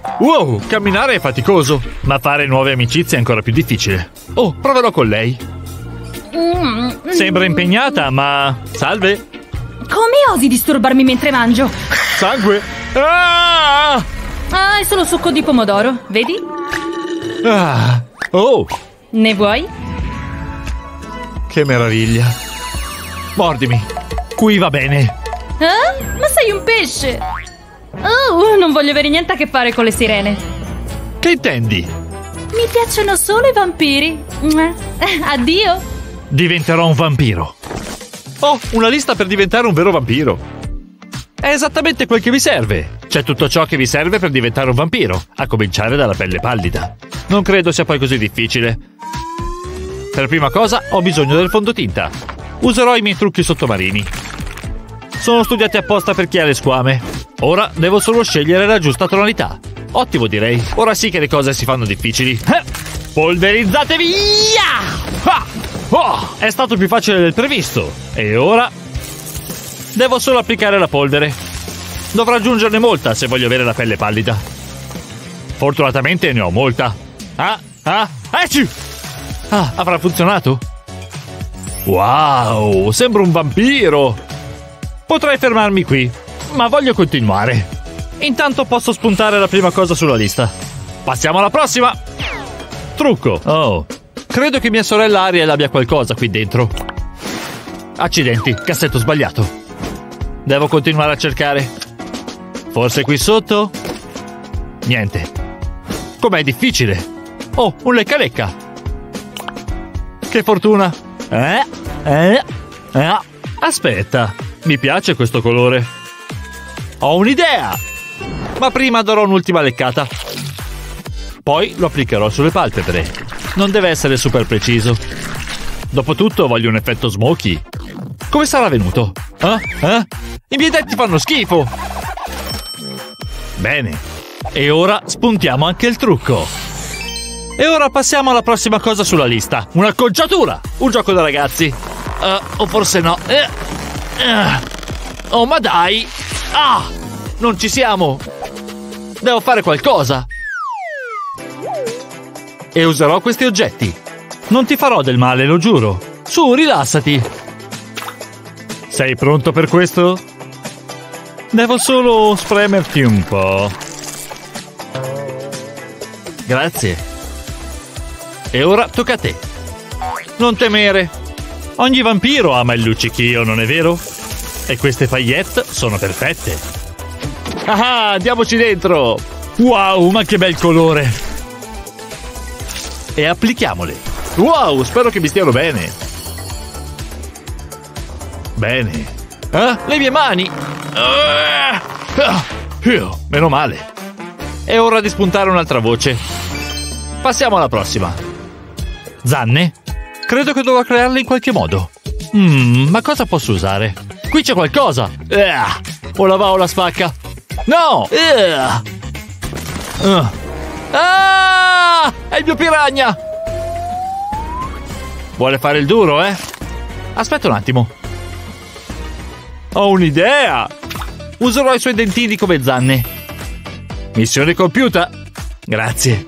Wow, camminare è faticoso, ma fare nuove amicizie è ancora più difficile. Oh, proverò con lei. Sembra impegnata, ma... Salve. Come osi disturbarmi mentre mangio? Sangue. Ah! Ah, è solo succo di pomodoro, vedi? Ah. Oh, Ne vuoi? che meraviglia. Mordimi. Qui va bene. Ah? Ma sei un pesce! Oh, non voglio avere niente a che fare con le sirene. Che intendi? Mi piacciono solo i vampiri. Addio! Diventerò un vampiro. Oh, una lista per diventare un vero vampiro. È esattamente quel che vi serve. C'è tutto ciò che vi serve per diventare un vampiro, a cominciare dalla pelle pallida. Non credo sia poi così difficile. Per prima cosa ho bisogno del fondotinta. Userò i miei trucchi sottomarini. Sono studiati apposta per chi ha le squame. Ora devo solo scegliere la giusta tonalità. Ottimo, direi. Ora sì che le cose si fanno difficili. Polverizzate via! Ah! Oh, è stato più facile del previsto. E ora devo solo applicare la polvere. Dovrò aggiungerne molta se voglio avere la pelle pallida. Fortunatamente ne ho molta. Avrà funzionato? Wow, sembro un vampiro. Potrei fermarmi qui, ma voglio continuare. Intanto posso spuntare la prima cosa sulla lista. Passiamo alla prossima. Trucco. Oh, credo che mia sorella Ariel abbia qualcosa qui dentro. Accidenti, cassetto sbagliato. Devo continuare a cercare. Forse qui sotto? Niente. Com'è difficile. Oh, un lecca-lecca. Che fortuna. Aspetta, mi piace questo colore. Ho un'idea. Ma prima darò un'ultima leccata. Poi lo applicherò sulle palpebre. Non deve essere super preciso. Dopotutto voglio un effetto smoky. Come sarà venuto? I miei denti fanno schifo. Bene. E ora spuntiamo anche il trucco. E ora passiamo alla prossima cosa sulla lista. Un'acconciatura. Un gioco da ragazzi. O forse no. Oh, ma dai. Non ci siamo. Devo fare qualcosa. E userò questi oggetti. Non ti farò del male, lo giuro. Su, rilassati. Sei pronto per questo? Devo solo spremerti un po'. Grazie. E ora tocca a te. Non temere. Ogni vampiro ama il luccichio, non è vero? E queste paillette sono perfette. Andiamoci dentro. Wow, ma che bel colore. E applichiamole. Wow, spero che mi stiano bene. Bene. Le mie mani. Meno male. È ora di spuntare un'altra voce. Passiamo alla prossima. Zanne? Credo che dovrò crearle in qualche modo. Ma cosa posso usare? Qui c'è qualcosa. O la va o la spacca. No! È il mio piranha! Vuole fare il duro, eh? Aspetta un attimo. Ho un'idea! Userò i suoi dentini come zanne. Missione compiuta. Grazie.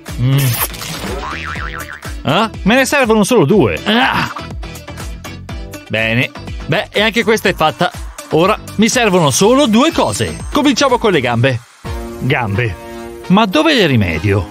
Me ne servono solo 2. Bene. Beh, e anche questa è fatta. Ora mi servono solo 2 cose. Cominciamo con le gambe. Gambe. Ma dove le rimedio?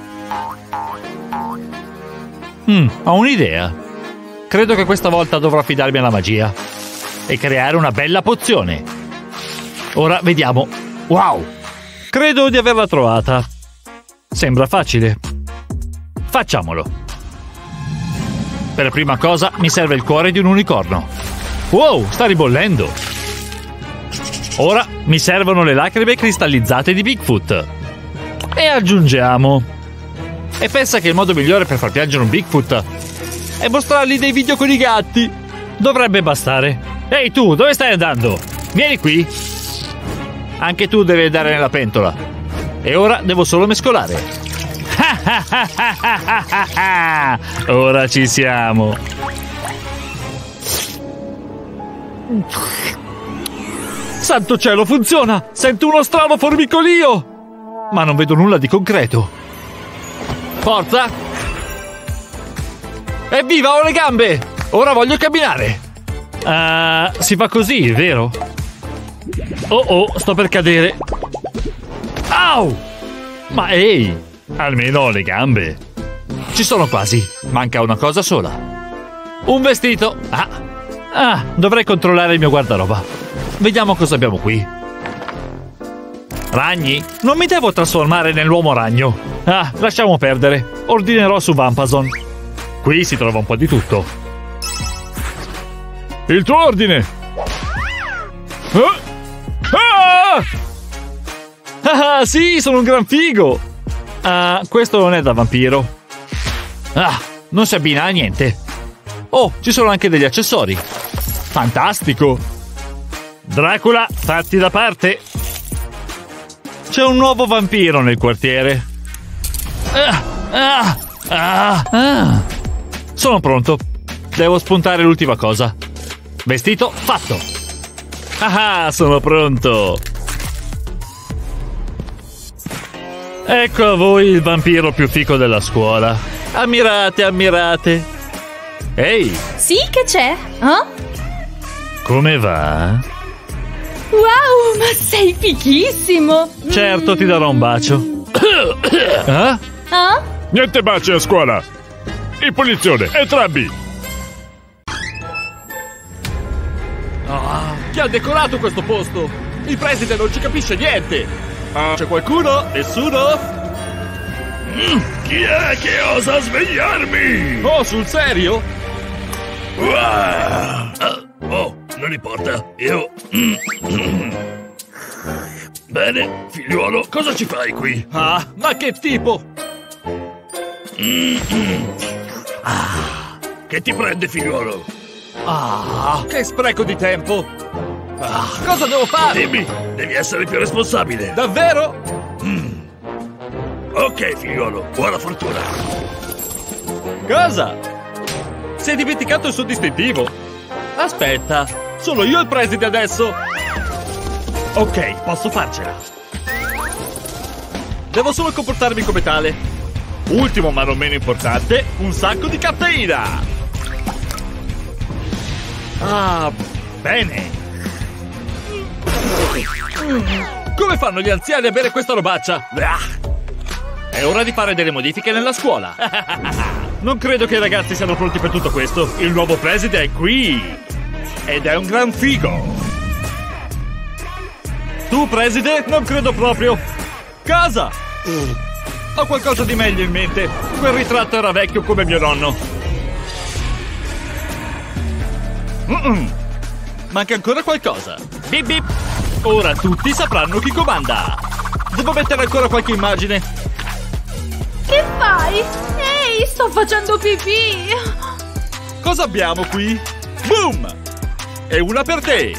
Ho un'idea. Credo che questa volta dovrò affidarmi alla magia e creare una bella pozione. Ora vediamo. Wow! Credo di averla trovata. Sembra facile. Facciamolo. Per prima cosa mi serve il cuore di un unicorno. Wow, sta ribollendo. Ora mi servono le lacrime cristallizzate di Bigfoot. E aggiungiamo. E pensa che il modo migliore per far piangere un Bigfoot è mostrargli dei video con i gatti. Dovrebbe bastare. Ehi tu, dove stai andando? Vieni qui. Anche tu devi andare nella pentola. E ora devo solo mescolare. Ora ci siamo. Santo cielo, funziona! Sento uno strano formicolio! ma non vedo nulla di concreto. Forza! Evviva, ho le gambe! Ora voglio camminare! Si fa così, vero? Oh, sto per cadere. Au! Ma ehi, almeno ho le gambe. Ci sono quasi, manca una cosa sola. Un vestito. Dovrei controllare il mio guardaroba. Vediamo cosa abbiamo qui. Ragni? Non mi devo trasformare nell'uomo ragno. Lasciamo perdere. Ordinerò su Vampazon. Qui si trova un po' di tutto. Il tuo ordine! Sì, sono un gran figo! Questo non è da vampiro. Non si abbina a niente. Oh, ci sono anche degli accessori. Fantastico! Dracula, fatti da parte! C'è un nuovo vampiro nel quartiere. Sono pronto. Devo spuntare l'ultima cosa. Vestito fatto. Sono pronto. Ecco a voi il vampiro più fico della scuola. Ammirate, ammirate. Ehi! Sì, che c'è? Come va? Wow, ma sei fichissimo! Certo, ti darò un bacio. Niente baci a scuola! In punizione, entrambi! Chi ha decorato questo posto? Il preside non ci capisce niente! C'è qualcuno? Nessuno? Chi è che osa svegliarmi? Oh, sul serio? Non importa, io... Bene, figliuolo, cosa ci fai qui? Ma che tipo? Che ti prende, figliuolo? Che spreco di tempo! Cosa devo fare? Dimmi, devi essere più responsabile. Davvero? Ok, figliuolo, buona fortuna. Cosa? Si è dimenticato il suo distintivo? Aspetta, sono io il preside adesso? Ok, posso farcela. Devo solo comportarmi come tale. Ultimo ma non meno importante, un sacco di caffeina! Bene! Come fanno gli anziani a bere questa robaccia? È ora di fare delle modifiche nella scuola. Non credo che i ragazzi siano pronti per tutto questo. Il nuovo preside è qui! Ed è un gran figo! Tu, preside? Non credo proprio! Cosa? Ho qualcosa di meglio in mente. Quel ritratto era vecchio come mio nonno. Manca ancora qualcosa. Bip bip. Ora tutti sapranno chi comanda. Devo mettere ancora qualche immagine. Che fai? Ehi, sto facendo pipì! Cosa abbiamo qui? Boom! E una per te.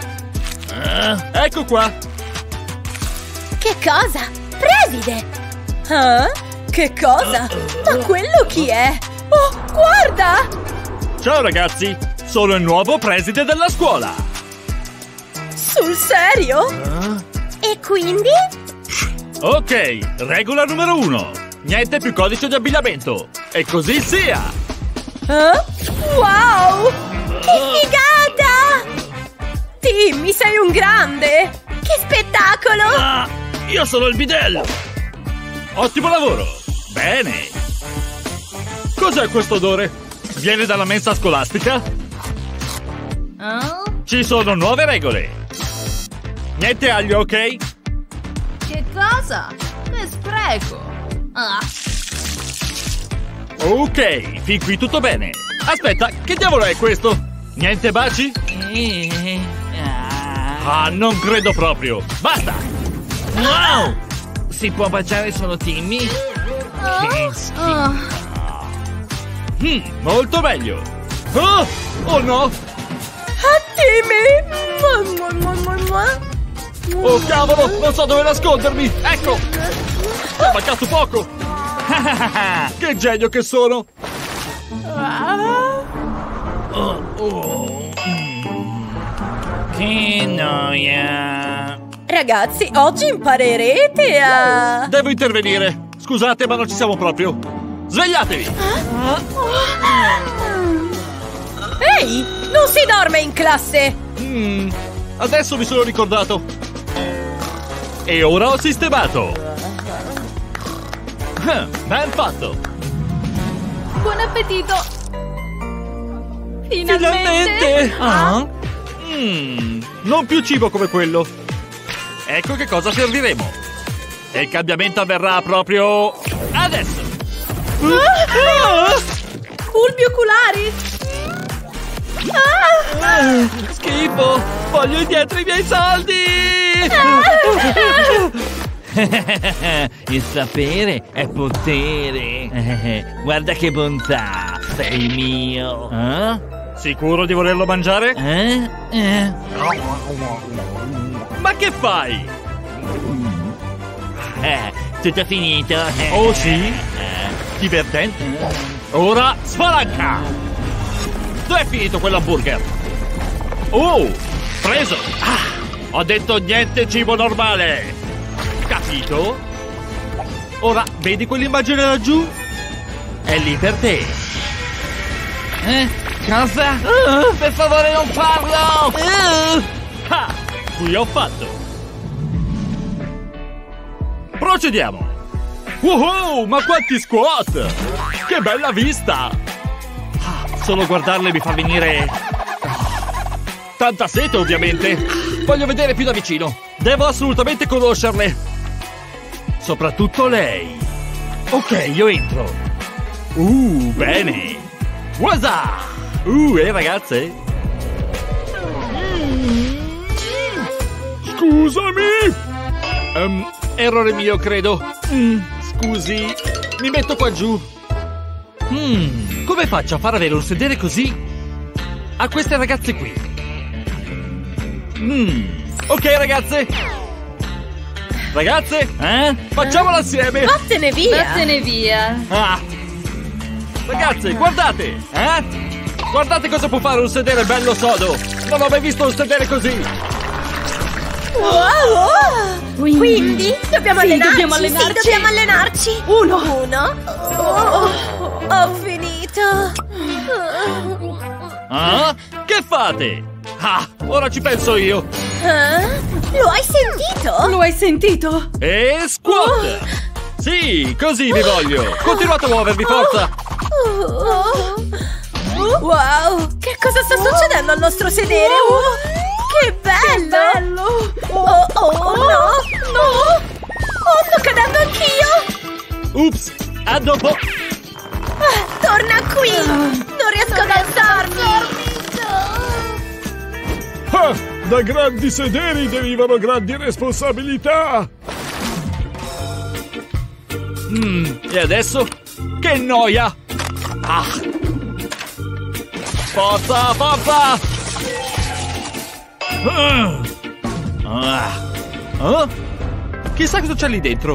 Ecco qua. Che cosa? Preside! Che cosa? Ma quello chi è? Oh, guarda! Ciao ragazzi, sono il nuovo preside della scuola. Sul serio? E quindi? Ok, regola numero 1. Niente più codice di abbigliamento. E così sia. Wow! Che figata! Timmy, sei un grande! Che spettacolo! Io sono il bidello! Ottimo lavoro! Bene! Cos'è questo odore? Viene dalla mensa scolastica? Ci sono nuove regole! Niente aglio, ok? Che cosa? Che spreco! Ok, fin qui tutto bene! Aspetta, che diavolo è questo? Niente baci? Non credo proprio! Basta! Wow! Si può baciare solo Timmy? Molto meglio! Oh no! Timmy! Oh cavolo, non so dove nascondermi! Ecco! Ho mancato poco! Che genio che sono! Che noia! Ragazzi, oggi imparerete a... Devo intervenire. Scusate, ma non ci siamo proprio. Svegliatevi! Ehi, non si dorme in classe! Adesso mi sono ricordato. E ora ho sistemato. Ben fatto. Buon appetito! Finalmente! Non più cibo come quello. Ecco che cosa serviremo. E il cambiamento avverrà proprio adesso. Bulbi oculari! Schifo! Voglio indietro i miei soldi! Il sapere è potere. Guarda che bontà. Sei mio. Sicuro di volerlo mangiare? Ma che fai? Tutto finito. Oh sì? Divertente. Ora spalanca! Dov'è finito quell'hamburger? Oh! Preso! Ho detto niente cibo normale! Capito? Ora, vedi quell'immagine laggiù? È lì per te! Cosa? Per favore non farlo! Qui ho fatto! Procediamo! Wow, ma quanti squat! Che bella vista! Solo guardarle mi fa venire... tanta sete, ovviamente! Voglio vedere più da vicino! Devo assolutamente conoscerle! Soprattutto lei! Ok, io entro! Bene! Wasa! Ragazze? Scusami! Errore mio, credo. Scusi, mi metto qua giù. Come faccio a far avere un sedere così a queste ragazze qui? Ok, ragazze. Ragazze, facciamolo assieme. Vattene via! Vattene via! Ragazze, guardate, Guardate cosa può fare un sedere bello sodo. Non ho mai visto un sedere così. Wow! Quindi dobbiamo allenarci? Dobbiamo allenarci. Sì, dobbiamo allenarci. Uno. Ho finito. Che fate? Ora ci penso io. Lo hai sentito? Lo hai sentito? E squat! Sì, così vi voglio. Continuate a muovervi, forza. Wow! Che cosa sta succedendo al nostro sedere? Che bello! Oh, no! Sto cadendo anch'io! Ups, a dopo! Torna qui! Non riesco ad alzarmi! Da grandi sederi derivano grandi responsabilità! E adesso? Che noia! Forza! Chissà cosa c'è lì dentro.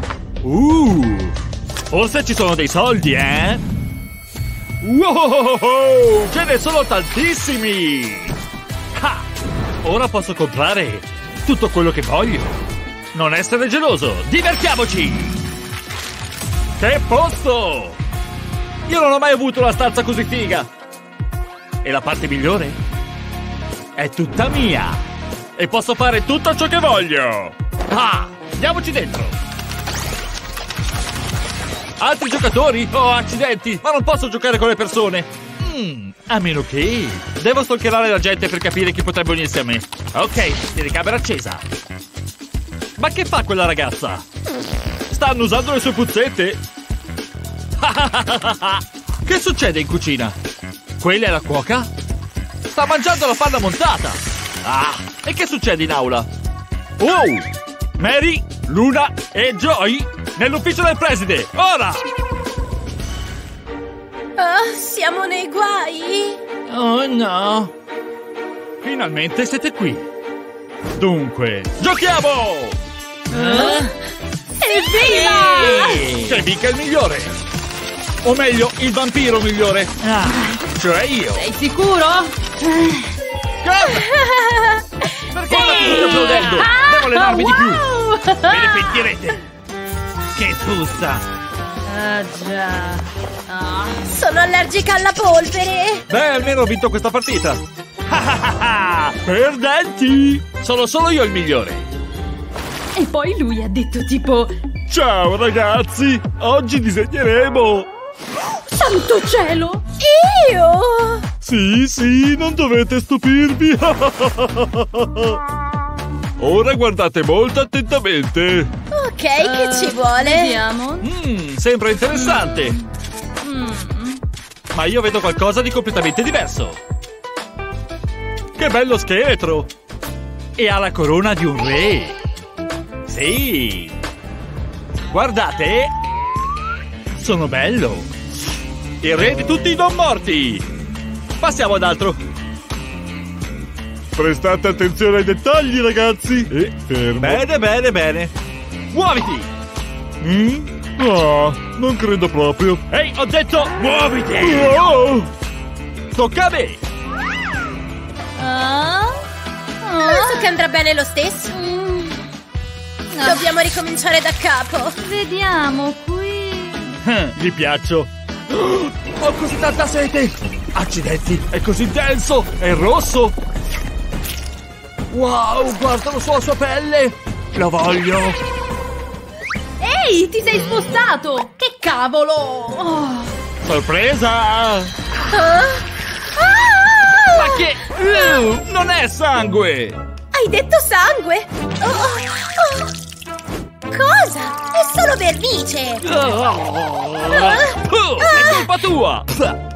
Forse ci sono dei soldi, eh? Wow! Ce ne sono tantissimi! Ora posso comprare tutto quello che voglio. Non essere geloso, divertiamoci! Che posto! Io non ho mai avuto una stanza così figa. E la parte migliore? È tutta mia. E posso fare tutto ciò che voglio. Andiamoci dentro. Altri giocatori? Oh, accidenti, ma non posso giocare con le persone. A meno che... Devo stalkerare la gente per capire chi potrebbe unirsi a me. Ok, telecamera accesa. Ma che fa quella ragazza? Stanno usando le sue puzzette? Che succede in cucina? Quella è la cuoca? Sta mangiando la panna montata! E che succede in aula? Mary, Luna e Joy nell'ufficio del preside! Ora! Siamo nei guai! Oh no! Finalmente siete qui! Dunque, giochiamo! Evviva! Che vinca il migliore! O meglio, il vampiro migliore! Cioè io! Sei sicuro? Cosa? Perché state applaudendo? Devo allenarmi di più. Wow! Ve ne pentirete. Che puzza. Ah, già. Ah. Sono allergica alla polvere. Beh, almeno ho vinto questa partita. Perdenti! Sono solo io il migliore. E poi lui ha detto tipo... Ciao ragazzi, oggi disegneremo. Santo cielo! Io! Sì, non dovete stupirvi. Ora guardate molto attentamente. Ok, che ci vuole? Vediamo. Sembra interessante. Mm. Ma io vedo qualcosa di completamente diverso. Che bello scheletro! E ha la corona di un re. Sì. Guardate. Sono bello. Il re di tutti i non morti. Passiamo ad altro. Prestate attenzione ai dettagli, ragazzi. E fermo. Bene. Muoviti. No, non credo proprio. Ehi, ho detto muoviti. Oh! Tocca a me. Penso che andrà bene lo stesso. Dobbiamo ricominciare da capo. Vediamo qui. Gli piaccio. Ho così tanta sete. Accidenti, è così denso. È rosso. Wow, guardalo sulla sua pelle. Lo voglio. Ehi, ti sei spostato! Che cavolo! Oh. Sorpresa. Ma che... non è sangue. Hai detto sangue? Cosa? È solo vernice. È colpa tua.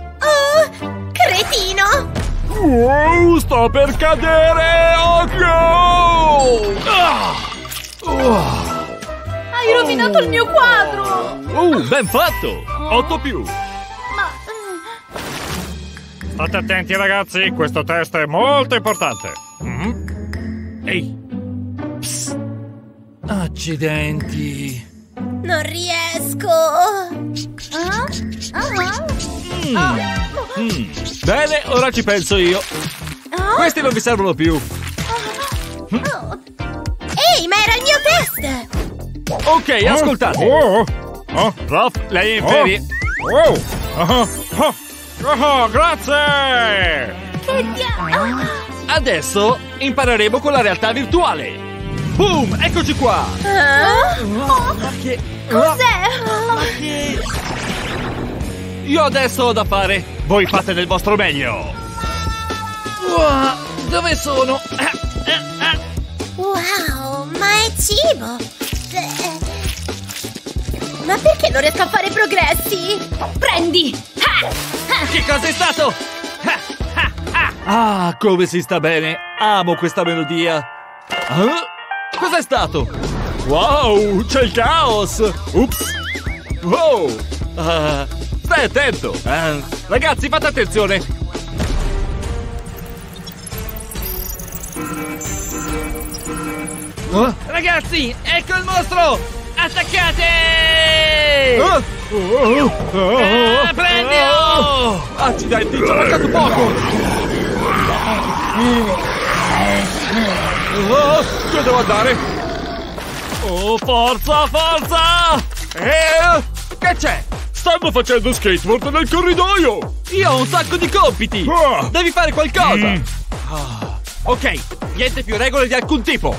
Cretino. Wow, sto per cadere. Occhio! Hai rovinato il mio quadro! Ben fatto. 8 più. State attenti, ragazzi, questo test è molto importante. Ehi. Psst. Accidenti. Non riesco. Bene, ora ci penso io. Questi non vi servono più. Ehi, ma era il mio test. Ok, ascoltate. Ralph, Lei è in ferie. Grazie! Che diavolo. Adesso impareremo con la realtà virtuale. Boom, eccoci qua. Ma Che... cos'è? Io adesso ho da fare. Voi fate del vostro meglio. Dove sono? Wow, ma è cibo. Ma perché non riesco a fare progressi? Prendi! Che cosa è stato? Ah, come si sta bene. Amo questa melodia. Cos'è stato? Wow, c'è il caos. Ups. Wow. Stai attento. Ragazzi, fate attenzione. Ragazzi, ecco il mostro! Attaccate! Prendilo! Accidenti, ci ha mancato poco. Dove devo andare? Oh, forza! Che c'è? Stanno facendo skateboard nel corridoio! Io ho un sacco di compiti! Devi fare qualcosa! Ok, niente più regole di alcun tipo!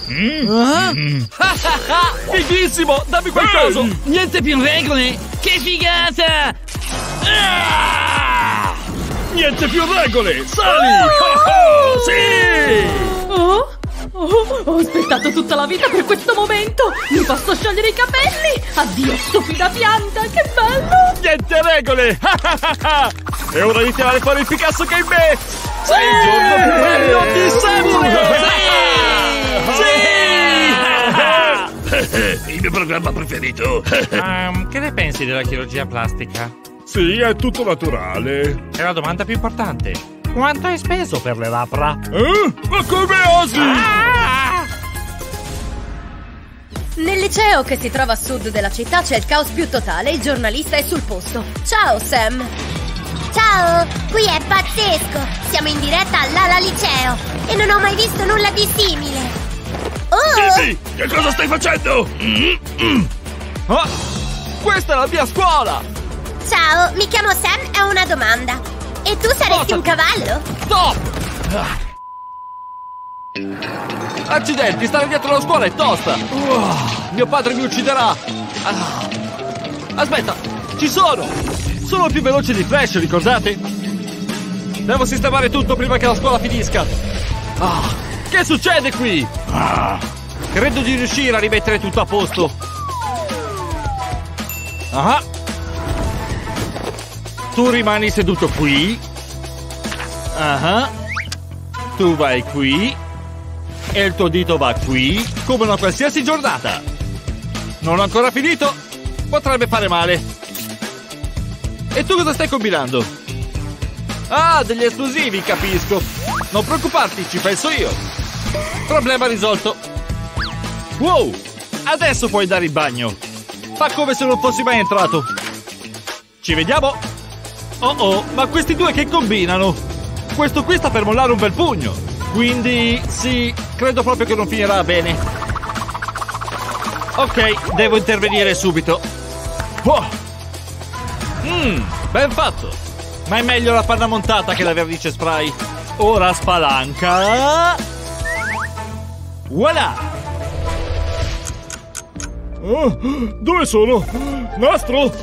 Fighissimo! Dammi qualcosa! Niente più regole! Che figata! Niente più regole! Sali! Sì! Ho aspettato tutta la vita per questo momento! Mi posso sciogliere i capelli! Addio, stupida pianta! Che bello! Niente regole! È ora di tirare fuori il Picasso che è in me! Sei il giorno più bello di sempre! Il mio programma preferito! Che ne pensi della chirurgia plastica? Sì, è tutto naturale. E la domanda più importante: quanto hai speso per le labbra? Ma come osi? Nel liceo che si trova a sud della città c'è il caos più totale. Il giornalista è sul posto. Ciao, Sam. Ciao, qui è pazzesco! Siamo in diretta all'Ala Liceo e non ho mai visto nulla di simile! Dimmi, che cosa stai facendo? Ah, questa è la mia scuola! Ciao, mi chiamo Sam e ho una domanda. E tu saresti un cavallo? Stop! Accidenti, stare dietro la scuola è tosta! Mio padre mi ucciderà! Aspetta, ci sono! Sono più veloce di Flash, ricordate? Devo sistemare tutto prima che la scuola finisca! Che succede qui? Credo di riuscire a rimettere tutto a posto! Tu rimani seduto qui. Tu vai qui. E il tuo dito va qui, come una qualsiasi giornata. Non ho ancora finito. Potrebbe fare male. E tu cosa stai combinando? Ah, degli esplosivi, capisco. Non preoccuparti, ci penso io. Problema risolto. Wow, adesso puoi andare in bagno. Fa come se non fossi mai entrato. Ci vediamo. Oh, ma questi due che combinano? Questo qui sta per mollare un bel pugno. Quindi, sì, credo proprio che non finirà bene. Ok, devo intervenire subito. Ben fatto. Ma è meglio la panna montata che la vernice spray. Ora spalanca. Voilà. Dove sono? Nastro?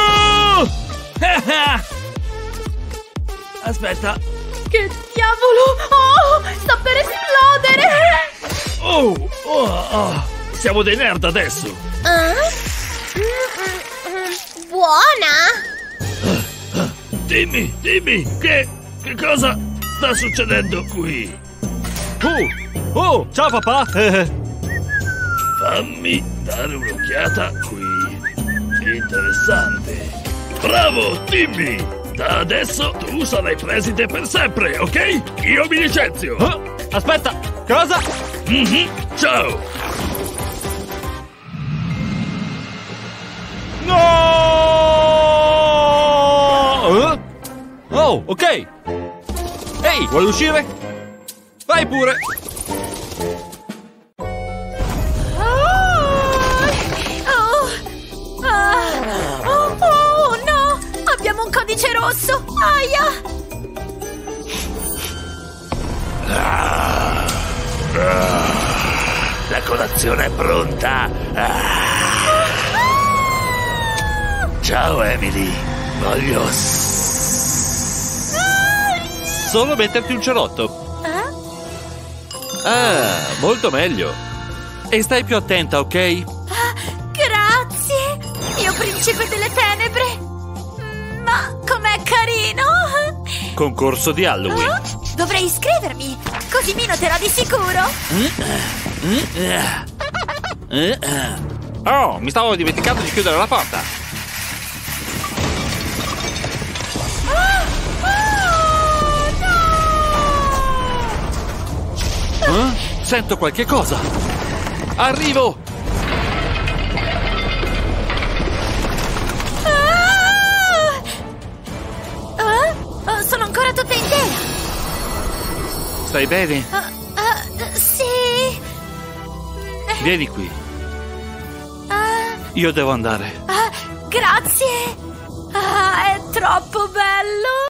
Aspetta. Che diavolo! Oh, sta per esplodere! Siamo dei nerd adesso. Buona! Dimmi, che cosa sta succedendo qui? Ciao papà. Fammi dare un'occhiata qui. Interessante. Bravo, Timmy! Da adesso tu sarai preside per sempre, ok? Io mi licenzio. Aspetta, cosa? Ciao! No! Oh, ok. Ehi, vuoi uscire? Vai pure. Oh no! Abbiamo un codice rosso! Aia! La colazione è pronta. Ciao Emily, voglio Solo metterti un cerotto. Molto meglio. E stai più attenta, ok? Grazie! Mio principe delle tenebre! Ma com'è carino! Concorso di Halloween. Dovrei iscrivermi, così mi noterò di sicuro! Oh, mi stavo dimenticando di chiudere la porta. Sento qualche cosa. Arrivo. Sono ancora tutta intera! Stai bene? Sì! Vieni qui. Io devo andare. Grazie! È troppo bello!